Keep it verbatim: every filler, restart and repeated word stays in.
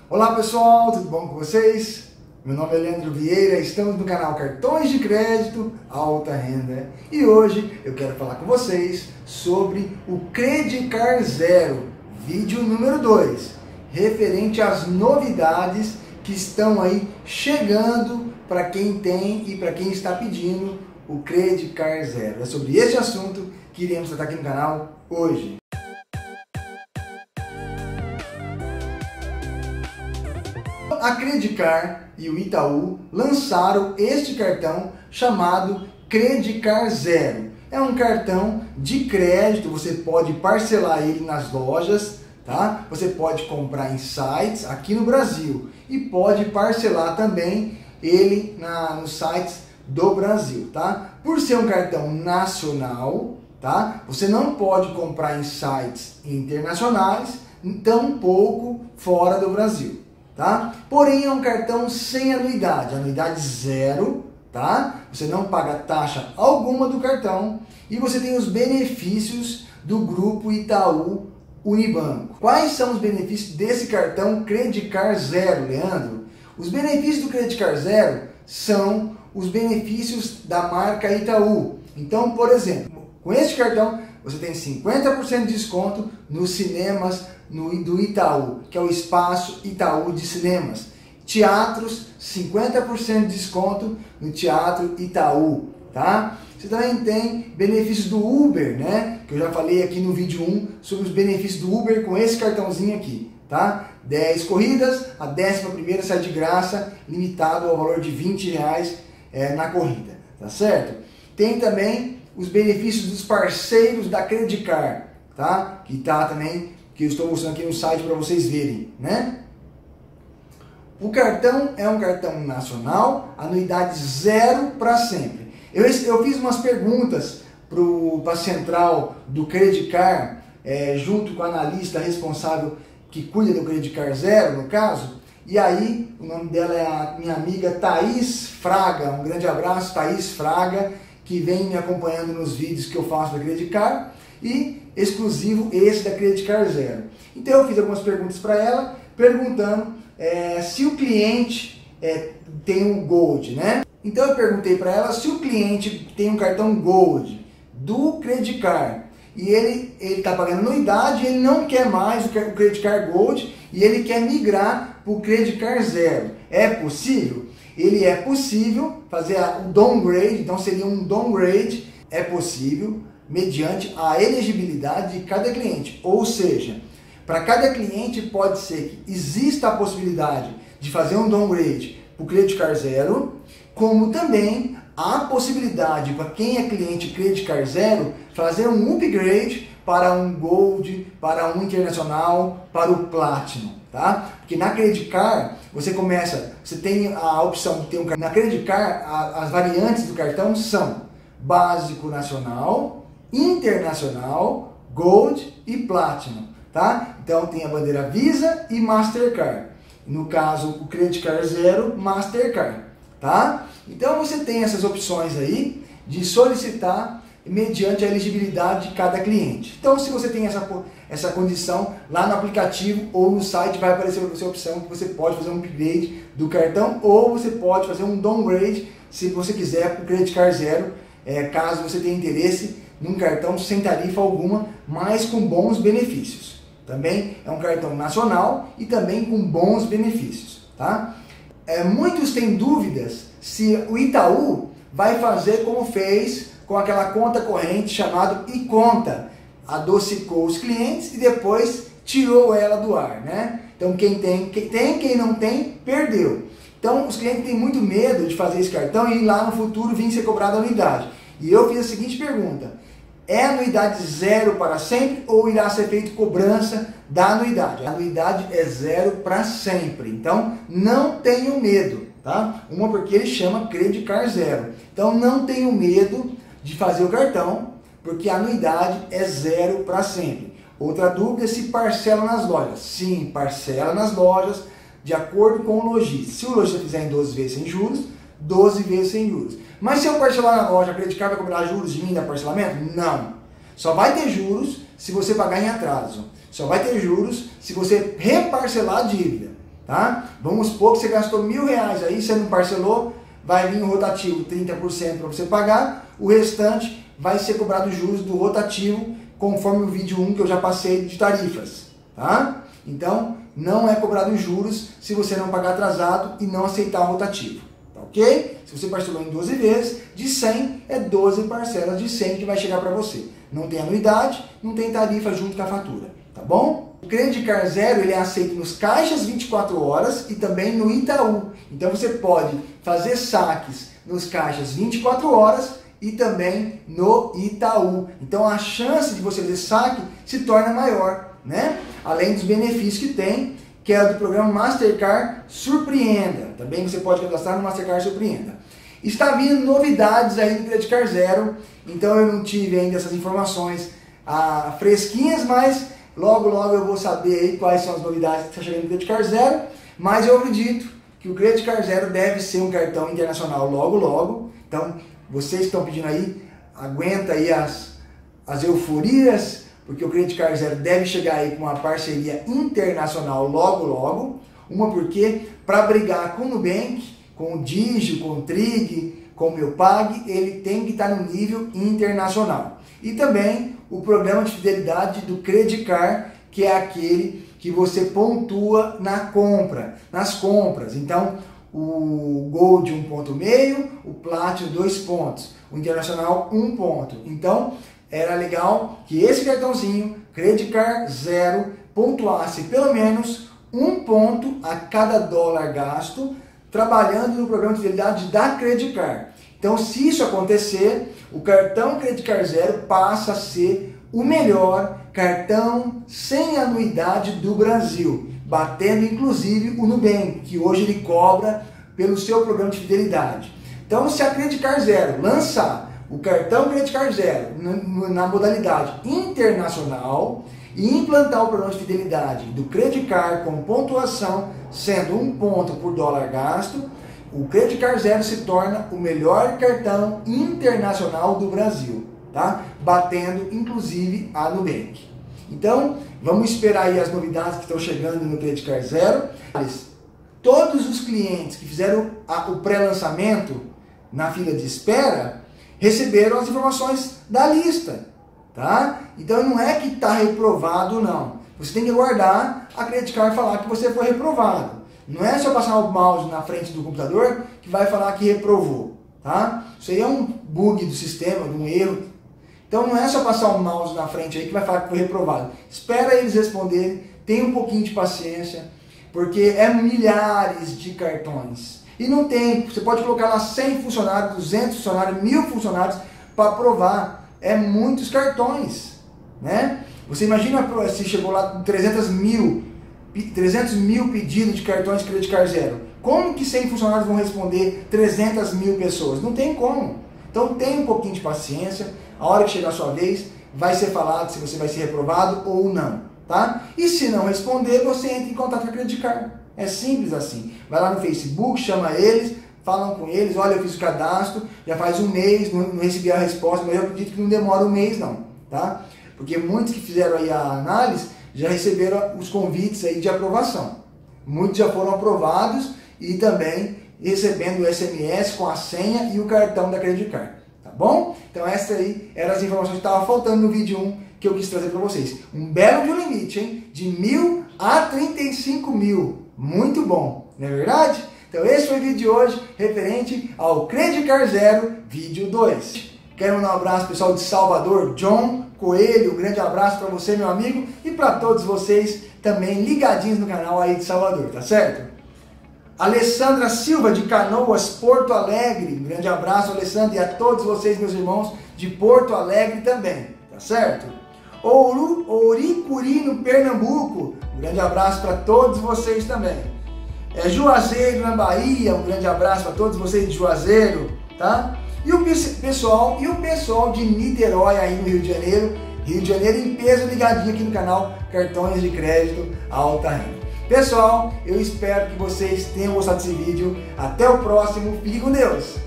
Olá pessoal, tudo bom com vocês? Meu nome é Leandro Vieira, estamos no canal Cartões de Crédito Alta Renda e hoje eu quero falar com vocês sobre o Credicar Zero, vídeo número dois, referente às novidades que estão aí chegando para quem tem e para quem está pedindo o Credicar Zero. É sobre esse assunto que iremos tratar aqui no canal hoje. A Credicar e o Itaú lançaram este cartão chamado Credicar Zero. É um cartão de crédito, você pode parcelar ele nas lojas, tá? Você pode comprar em sites aqui no Brasil e pode parcelar também ele na, nos sites do Brasil, tá? Por ser um cartão nacional, tá? Você não pode comprar em sites internacionais, tampouco fora do Brasil. Tá? Porém é um cartão sem anuidade, anuidade zero, tá? Você não paga taxa alguma do cartão e você tem os benefícios do grupo Itaú Unibanco. Quais são os benefícios desse cartão Credicar Zero, Leandro? Os benefícios do Credicar Zero são os benefícios da marca Itaú. Então, por exemplo, com este cartão você tem cinquenta por cento de desconto nos cinemas no, do Itaú, que é o Espaço Itaú de Cinemas. Teatros, cinquenta por cento de desconto no Teatro Itaú, tá? Você também tem benefícios do Uber, né? Que eu já falei aqui no vídeo um sobre os benefícios do Uber com esse cartãozinho aqui, tá? dez corridas, a décima primeira sai de graça, limitado ao valor de vinte reais é, na corrida, tá certo? Tem também os benefícios dos parceiros da Credicar, tá? Que tá também, que eu estou mostrando aqui no site para vocês verem, né? O cartão é um cartão nacional, anuidade zero para sempre. Eu, eu fiz umas perguntas para a central do Credicar, é, junto com a analista responsável que cuida do Credicar Zero, no caso, e aí o nome dela é a minha amiga Thaís Fraga. Um grande abraço, Thaís Fraga, que vem me acompanhando nos vídeos que eu faço da Credicar e exclusivo esse da Credicar Zero. Então eu fiz algumas perguntas para ela, perguntando é, se o cliente é, tem um Gold, né? Então eu perguntei para ela se o cliente tem um cartão Gold do Credicar e ele ele está pagando anuidade, ele não quer mais o Credicar Gold e ele quer migrar para o Credicar Zero. É possível? Ele é possível fazer o downgrade, então seria um downgrade, é possível mediante a elegibilidade de cada cliente. Ou seja, para cada cliente pode ser que exista a possibilidade de fazer um downgrade para o Credicar Zero, como também há possibilidade para quem é cliente Credicar Zero fazer um upgrade para um Gold, para um Internacional, para o Platinum, tá? Porque na Credicar você começa, você tem a opção de ter um cartão. Na Credicar a, as variantes do cartão são básico nacional, internacional, Gold e Platinum, tá? Então tem a bandeira Visa e Mastercard. No caso o Credicar Zero, Mastercard, tá? Então você tem essas opções aí de solicitar mediante a elegibilidade de cada cliente. Então, se você tem essa, essa condição, lá no aplicativo ou no site vai aparecer para você a opção que você pode fazer um upgrade do cartão ou você pode fazer um downgrade, se você quiser, para o Credicar Zero, é, caso você tenha interesse num cartão sem tarifa alguma, mas com bons benefícios. Também é um cartão nacional e também com bons benefícios, tá? É, muitos têm dúvidas se o Itaú vai fazer como fez com aquela conta corrente chamada iConta, adocicou os clientes e depois tirou ela do ar, né? Então quem tem, quem tem, quem não tem, perdeu. Então os clientes têm muito medo de fazer esse cartão e lá no futuro vir ser cobrado a anuidade. E eu fiz a seguinte pergunta: é anuidade zero para sempre ou irá ser feita cobrança da anuidade? A anuidade é zero para sempre, então não tenham medo, tá? Uma porque ele chama Credicar Zero. Então não tenham medo de fazer o cartão, porque a anuidade é zero para sempre. Outra dúvida é se parcela nas lojas. Sim, parcela nas lojas, de acordo com o lojista. Se o lojista fizer em doze vezes sem juros, doze vezes sem juros. Mas se eu parcelar na loja, a Credicar vai cobrar juros de mim da parcelamento? Não. Só vai ter juros se você pagar em atraso. Só vai ter juros se você reparcelar a dívida. tá? Vamos supor que você gastou mil reais aí, você não parcelou, vai vir o rotativo trinta por cento para você pagar, o restante vai ser cobrado juros do rotativo, conforme o vídeo um que eu já passei de tarifas, tá? Então, não é cobrado juros se você não pagar atrasado e não aceitar o rotativo, tá ok? Se você parcelou em doze vezes, de cem é doze parcelas de cem que vai chegar para você. Não tem anuidade, não tem tarifa junto com a fatura, tá bom? O Credit Card Zero ele é aceito nos caixas vinte e quatro horas e também no Itaú. Então você pode fazer saques nos caixas vinte e quatro horas e também no Itaú. Então a chance de você fazer saque se torna maior, né? Além dos benefícios que tem, que é do programa Mastercard Surpreenda. Também você pode cadastrar no Mastercard Surpreenda. Está vindo novidades aí do Credit Card Zero, então eu não tive ainda essas informações ah, fresquinhas, mas logo logo eu vou saber aí quais são as novidades que estão chegando no Credit Card Zero, mas eu acredito que o Credit Card Zero deve ser um cartão internacional logo logo. Então vocês que estão pedindo aí, aguenta aí as, as euforias, porque o Credit Card Zero deve chegar aí com uma parceria internacional logo logo. Uma porque para brigar com o Nubank, com o Digio, com o Trig, com o Meu Pag, ele tem que estar no nível internacional. E também o programa de fidelidade do Credit Card, que é aquele que você pontua na compra, nas compras. Então, o Gold um ponto cinco, o Platinum dois pontos, o Internacional um ponto. Então, era legal que esse cartãozinho, Credit Card Zero, pontuasse pelo menos um ponto a cada dólar gasto, trabalhando no programa de fidelidade da Credit Card. Então, se isso acontecer, o cartão Credit Card Zero passa a ser o melhor cartão sem anuidade do Brasil, batendo inclusive o Nubank, que hoje ele cobra pelo seu programa de fidelidade. Então, se a Credit Card Zero lançar o cartão Credit Card Zero na modalidade internacional e implantar o programa de fidelidade do Credit Card com pontuação sendo um ponto por dólar gasto, o Credit Card Zero se torna o melhor cartão internacional do Brasil, tá? Batendo inclusive a Nubank. Então, vamos esperar aí as novidades que estão chegando no Credit Card Zero. Todos os clientes que fizeram a, o pré-lançamento na fila de espera receberam as informações da lista, tá? Então não é que está reprovado, não. Você tem que aguardar a Credit Card falar que você foi reprovado. Não é só passar o mouse na frente do computador que vai falar que reprovou, tá? Isso aí é um bug do sistema, de um erro. Então não é só passar o mouse na frente aí que vai falar que foi reprovado. Espera eles responderem, tenha um pouquinho de paciência, porque é milhares de cartões. E não tem, você pode colocar lá cem funcionários, duzentos funcionários, mil funcionários para aprovar. É muitos cartões, né? Você imagina se chegou lá com trezentos mil pedidos de cartões Credit Card Zero. Como que cem funcionários vão responder trezentas mil pessoas? Não tem como. Então tenha um pouquinho de paciência. A hora que chegar a sua vez, vai ser falado se você vai ser reprovado ou não, tá? E se não responder, você entra em contato com a Credit Card. É simples assim. Vai lá no Facebook, chama eles, falam com eles, olha, eu fiz o cadastro, já faz um mês, não, não recebi a resposta, mas eu acredito que não demora um mês não, tá? Porque muitos que fizeram aí a análise já receberam os convites aí de aprovação. Muitos já foram aprovados e também recebendo o S M S com a senha e o cartão da Credit Card, tá bom? Então essas aí eram as informações que estavam faltando no vídeo um que eu quis trazer para vocês. Um belo de um limite, hein? De mil a trinta e cinco mil. Muito bom, não é verdade? Então esse foi o vídeo de hoje referente ao Credit Card Zero vídeo dois. Quero mandar um abraço pessoal de Salvador, John Coelho, um grande abraço para você, meu amigo, e para todos vocês também ligadinhos no canal aí de Salvador, tá certo? Alessandra Silva de Canoas, Porto Alegre, um grande abraço, Alessandra, e a todos vocês, meus irmãos de Porto Alegre também, tá certo? Ouro, Ouricuri, no Pernambuco, um grande abraço para todos vocês também. É, Juazeiro, na Bahia, um grande abraço para todos vocês de Juazeiro, tá? E o pessoal, e o pessoal de Niterói aí no Rio de Janeiro, Rio de Janeiro em peso, ligadinho aqui no canal Cartões de Crédito Alta Renda. Pessoal, eu espero que vocês tenham gostado desse vídeo. Até o próximo, fique com Deus!